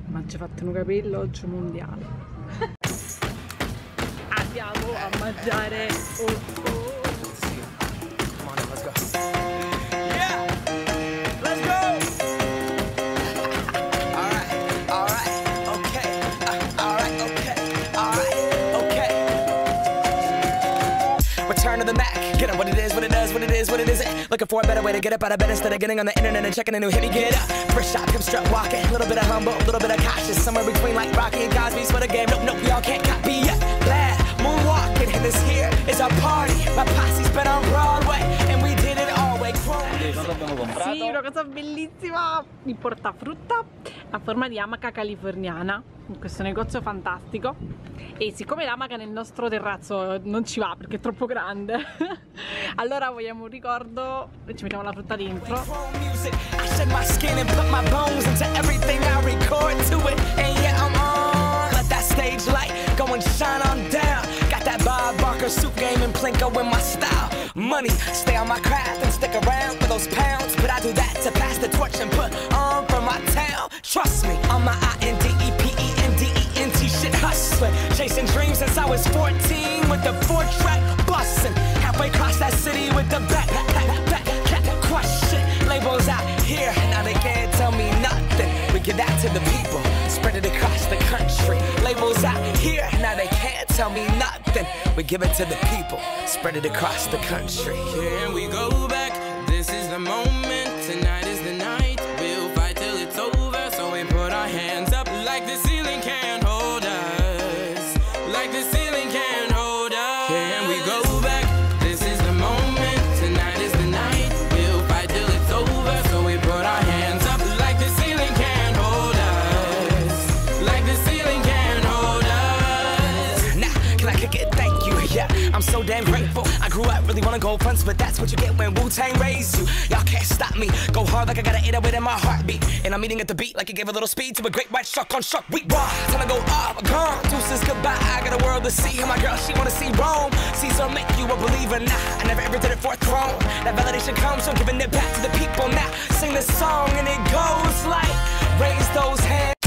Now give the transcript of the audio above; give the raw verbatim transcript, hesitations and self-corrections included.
Ma ci ha fatto un capello oggi mondiale. Andiamo a mangiare. Oh, oh. Return to the Mac, get up what it is, what it does, what it is, what it isn't. Looking for a better way to get up out of bed instead of getting on the internet and checking a new hit. Me get up, first shot, come strut walking. A little bit of humble, a little bit of cautious. Somewhere between like Rocky and Cosby's for the game. Nope, nope, y'all can't copy yet. Glad moonwalking, and this here is our party. My posse's been on Broadway, and we did it all way chrome. Sì, una cosa bellissima, il portafrutta a forma di amaca californiana in questo negozio fantastico. E siccome l'amaca nel nostro terrazzo non ci va perché è troppo grande, allora vogliamo un ricordo e ci mettiamo la frutta dentro. Suit game and Plinko in my style. Money, stay on my craft and stick around for those pounds. But I do that to pass the torch and put on for my town. Trust me, on my I N D E P E N D E N T shit hustling. Chasing dreams since I was fourteen with the four track bustin'. Halfway across that city with the back, back, back, back, back, crush shit. Labels out here, now they can't tell me nothing. We give that to the people, spread it across the country. Labels out here, now they can't tell me nothing. We give it to the people, spread it across the country. Here we go back, this is the moment, tonight is the night. We'll fight till it's over, so we put our hands up like the ceiling can't hold us. Like the ceiling can't hold us. Here we go back, this is the moment, tonight is the night. We'll fight till it's over, so we put our hands up like the ceiling can't hold us. Like the ceiling can't hold us. Now, can I kick it? Thank you. Yeah, I'm so damn grateful. I grew up really wanna go fronts, but that's what you get when Wu-Tang raised you. Y'all can't stop me. Go hard like I got an eight oh eight in my heartbeat. And I'm eating at the beat like it gave a little speed to a great white shark on shark. We raw, time to go off, gone. Deuces goodbye, I got a world to see. And my girl, she wanna see Rome. Caesar make you a believer. Nah, I never ever did it for a throne. That validation comes from giving it back to the people. Now, sing this song and it goes like, raise those hands.